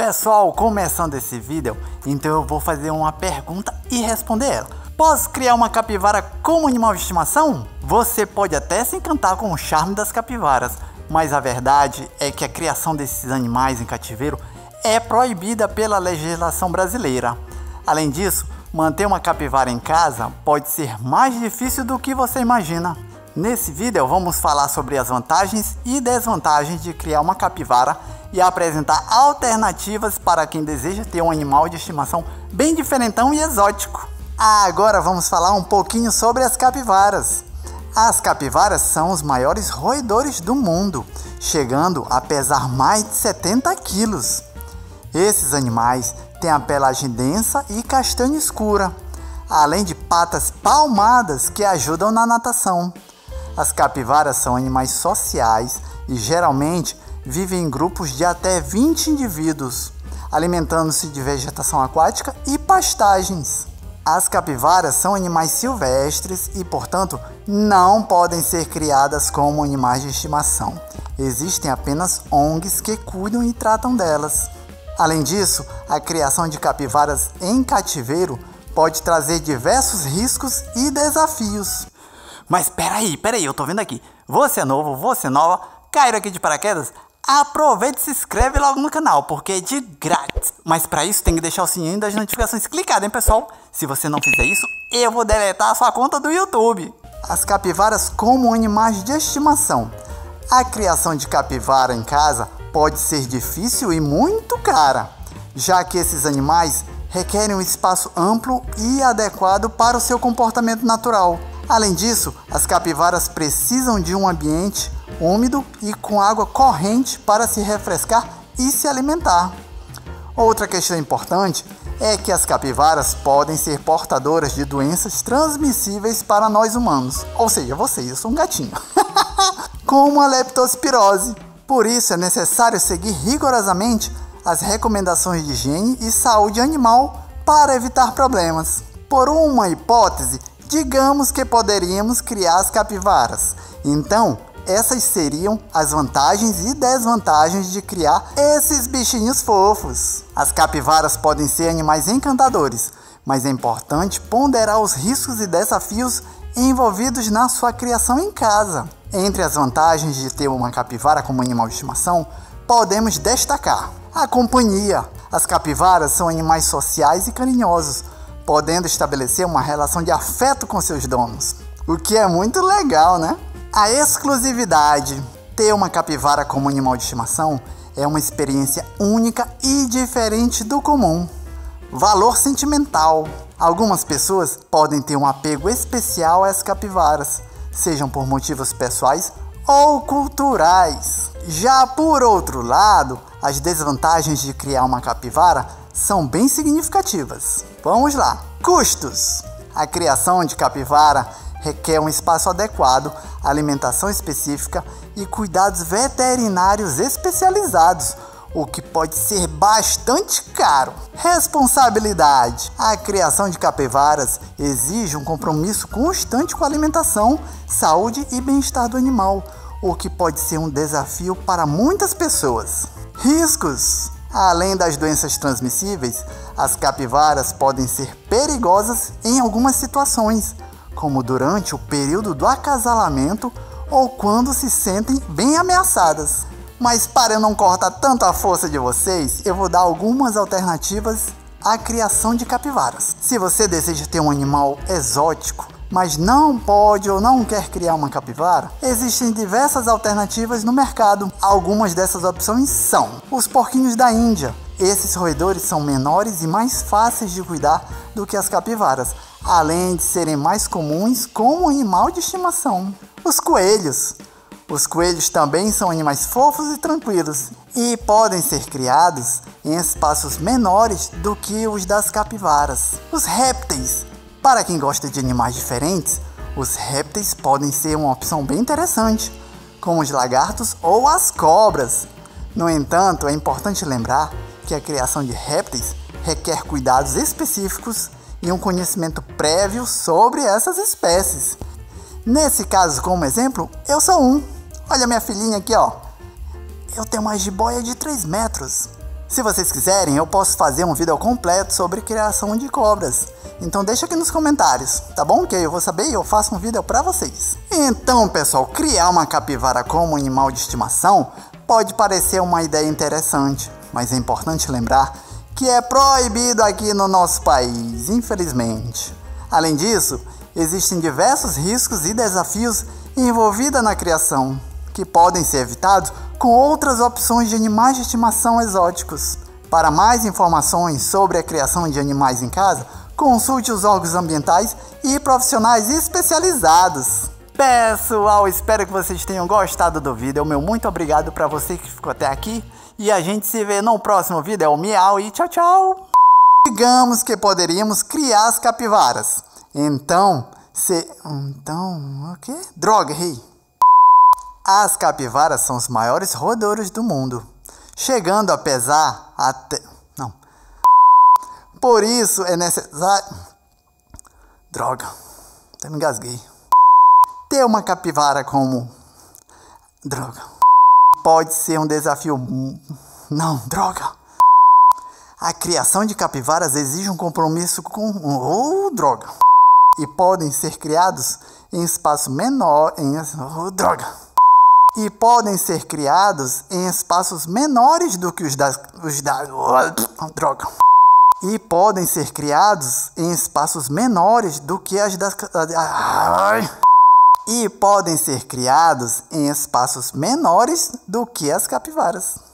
Pessoal, começando esse vídeo, então eu vou fazer uma pergunta e responder ela. Posso criar uma capivara como animal de estimação? Você pode até se encantar com o charme das capivaras, mas a verdade é que a criação desses animais em cativeiro é proibida pela legislação brasileira. Além disso, manter uma capivara em casa pode ser mais difícil do que você imagina. Nesse vídeo vamos falar sobre as vantagens e desvantagens de criar uma capivara e apresentar alternativas para quem deseja ter um animal de estimação bem diferentão e exótico. Agora vamos falar um pouquinho sobre as capivaras. As capivaras são os maiores roedores do mundo, chegando a pesar mais de 70 quilos. Esses animais têm a pelagem densa e castanho escura, além de patas palmadas que ajudam na natação. As capivaras são animais sociais e geralmente vivem em grupos de até 20 indivíduos, alimentando-se de vegetação aquática e pastagens. As capivaras são animais silvestres e, portanto, não podem ser criadas como animais de estimação. Existem apenas ONGs que cuidam e tratam delas. Além disso, a criação de capivaras em cativeiro pode trazer diversos riscos e desafios. Mas peraí, eu tô vendo aqui. Você é novo, você é nova, caiu aqui de paraquedas? Aproveita e se inscreve logo no canal, porque é de grátis. Mas para isso tem que deixar o sininho das notificações clicado, hein, pessoal? Se você não fizer isso, eu vou deletar a sua conta do YouTube. As capivaras como animais de estimação. A criação de capivara em casa pode ser difícil e muito cara, já que esses animais requerem um espaço amplo e adequado para o seu comportamento natural. Além disso, as capivaras precisam de um ambiente úmido e com água corrente para se refrescar e se alimentar. Outra questão importante é que as capivaras podem ser portadoras de doenças transmissíveis para nós humanos, ou seja, vocês, eu sou um gatinho, como a leptospirose. Por isso é necessário seguir rigorosamente as recomendações de higiene e saúde animal para evitar problemas. Por uma hipótese, digamos que poderíamos criar as capivaras. Então, essas seriam as vantagens e desvantagens de criar esses bichinhos fofos. As capivaras podem ser animais encantadores, mas é importante ponderar os riscos e desafios envolvidos na sua criação em casa. Entre as vantagens de ter uma capivara como animal de estimação, podemos destacar a companhia. As capivaras são animais sociais e carinhosos, podendo estabelecer uma relação de afeto com seus donos, o que é muito legal, né? A exclusividade. Ter uma capivara como animal de estimação é uma experiência única e diferente do comum. Valor sentimental. Algumas pessoas podem ter um apego especial às capivaras, sejam por motivos pessoais ou culturais. Já por outro lado, as desvantagens de criar uma capivara são bem significativas. Vamos lá. Custos. A criação de capivara requer um espaço adequado, alimentação específica e cuidados veterinários especializados, o que pode ser bastante caro. Responsabilidade. A criação de capivaras exige um compromisso constante com a alimentação, saúde e bem-estar do animal, o que pode ser um desafio para muitas pessoas. Riscos. Além das doenças transmissíveis, as capivaras podem ser perigosas em algumas situações, como durante o período do acasalamento ou quando se sentem bem ameaçadas. Mas para eu não cortar tanto a força de vocês, eu vou dar algumas alternativas à criação de capivaras. Se você deseja ter um animal exótico, mas não pode ou não quer criar uma capivara, existem diversas alternativas no mercado. Algumas dessas opções são os porquinhos da Índia. Esses roedores são menores e mais fáceis de cuidar do que as capivaras, além de serem mais comuns como animal de estimação. Os coelhos. Os coelhos também são animais fofos e tranquilos e podem ser criados em espaços menores do que os das capivaras. Os répteis. Para quem gosta de animais diferentes, os répteis podem ser uma opção bem interessante, como os lagartos ou as cobras. No entanto, é importante lembrar que a criação de répteis requer cuidados específicos e um conhecimento prévio sobre essas espécies. Nesse caso, como exemplo, eu sou um. Olha minha filhinha aqui, ó. Eu tenho uma jiboia de 3 metros. Se vocês quiserem, eu posso fazer um vídeo completo sobre criação de cobras. Então deixa aqui nos comentários, tá bom? Que eu vou saber e eu faço um vídeo pra vocês. Então, pessoal, criar uma capivara como animal de estimação pode parecer uma ideia interessante, mas é importante lembrar que é proibido aqui no nosso país, infelizmente. Além disso, existem diversos riscos e desafios envolvidos na criação, que podem ser evitados com outras opções de animais de estimação exóticos. Para mais informações sobre a criação de animais em casa, consulte os órgãos ambientais e profissionais especializados. Pessoal, espero que vocês tenham gostado do vídeo. Meu muito obrigado para você que ficou até aqui. E a gente se vê no próximo vídeo. Miau e tchau, tchau. Digamos que poderíamos criar as capivaras. Então, o quê? Droga, errei. As capivaras são os maiores roedores do mundo, chegando a pesar até... Não. Por isso é necessário... Droga, até me engasguei. Ter uma capivara como... Droga. Pode ser um desafio... Não, droga. A criação de capivaras exige um compromisso com... droga. E podem ser criados em espaço menor... droga. E podem ser criados em espaços menores do que os das... droga. E podem ser criados em espaços menores do que as das... E podem ser criados em espaços menores do que as capivaras.